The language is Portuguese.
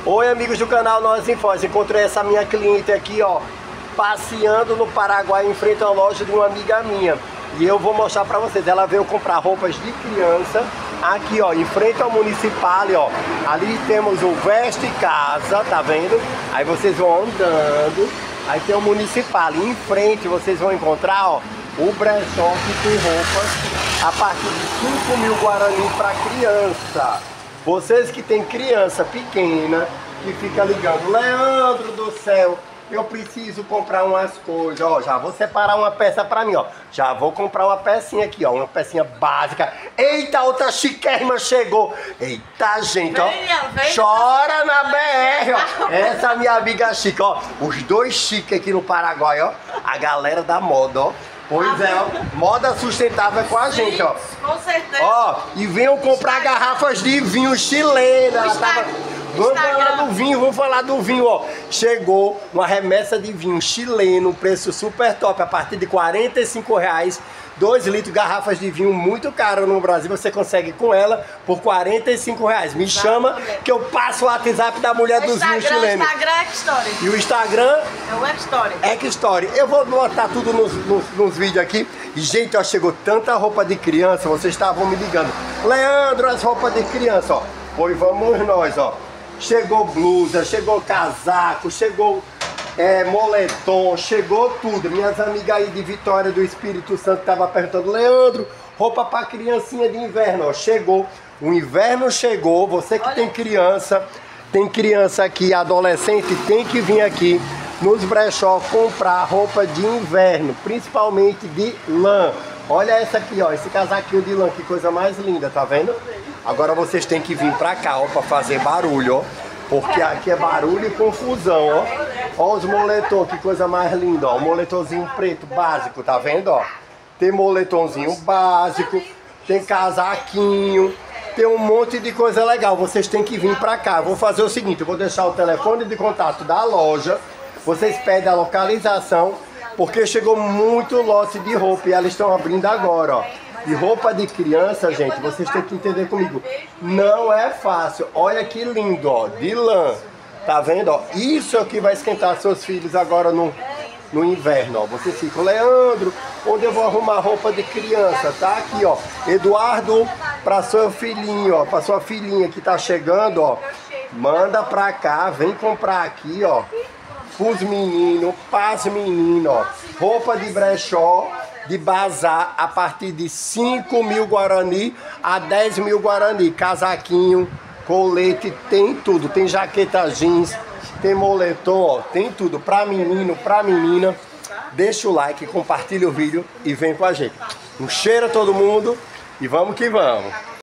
Oi, amigos do canal Nós Infóis. Encontrei essa minha cliente aqui, ó, passeando no Paraguai em frente à loja de uma amiga minha. E eu vou mostrar pra vocês. Ela veio comprar roupas de criança aqui, ó, em frente ao Municipal, ó. Ali temos o Veste Casa, tá vendo? Aí vocês vão andando. Aí tem o Municipal. E em frente vocês vão encontrar, ó, o brechó que tem roupas a partir de 5 mil guarani para criança. Vocês que tem criança pequena, que fica ligando, Leandro do céu, eu preciso comprar umas coisas, ó, já vou separar uma peça pra mim, ó, já vou comprar uma pecinha aqui, ó, uma pecinha básica. Eita, outra chiquérrima chegou, eita gente, ó, chora na BR, ó, essa minha amiga chique, ó, os dois chiques aqui no Paraguai, ó, a galera da moda, ó. Pois é, ó, moda sustentável com a gente, ó. Com certeza. Ó, e venham comprar garrafas de vinho chilena. Vamos falar do vinho, vamos falar do vinho, ó. Chegou uma remessa de vinho chileno, preço super top, a partir de R$45. 2 litros, garrafas de vinho muito caro no Brasil, você consegue com ela por R$45. Me chama que eu passo o WhatsApp da mulher dos vinhos chilenos. O Instagram é X-Story. E o Instagram? É o X-Story. X-Story. Eu vou botar tudo nos vídeos aqui. E, gente, ó, chegou tanta roupa de criança, vocês estavam me ligando. Leandro, as roupas de criança, ó. Pois vamos nós, ó. Chegou blusa, chegou casaco, chegou moletom, chegou tudo. Minhas amigas aí de Vitória do Espírito Santo estavam perguntando, Leandro, roupa para criancinha de inverno, ó. Chegou, o inverno chegou, você que tem criança aqui, adolescente, tem que vir aqui nos brechó comprar roupa de inverno, principalmente de lã. Olha essa aqui, ó, esse casaquinho de lã, que coisa mais linda, tá vendo? Agora vocês têm que vir pra cá, ó, pra fazer barulho, ó. Porque aqui é barulho e confusão, ó. Ó os moletom, que coisa mais linda, ó. O moletomzinho preto básico, tá vendo, ó? Tem moletomzinho básico, tem casaquinho, tem um monte de coisa legal. Vocês têm que vir pra cá. Vou fazer o seguinte, eu vou deixar o telefone de contato da loja. Vocês pedem a localização, porque chegou muito lote de roupa e elas estão abrindo agora, ó. E roupa de criança, gente, vocês têm que entender comigo, não é fácil. Olha que lindo, ó, de lã. Tá vendo, ó? Isso é o que vai esquentar seus filhos agora no inverno, ó. Vocês ficam, Leandro, onde eu vou arrumar roupa de criança? Tá aqui, ó. Eduardo, pra seu filhinho, ó, pra sua filhinha que tá chegando, ó. Manda pra cá, vem comprar aqui, ó. Pros meninos, pras meninas, ó. Roupa de brechó, de bazar, a partir de 5 mil guarani a 10 mil guarani. Casaquinho, colete, tem tudo. Tem jaqueta jeans, tem moletom, ó, tem tudo. Pra menino, pra menina. Deixa o like, compartilha o vídeo e vem com a gente. Um cheiro a todo mundo e vamos que vamos.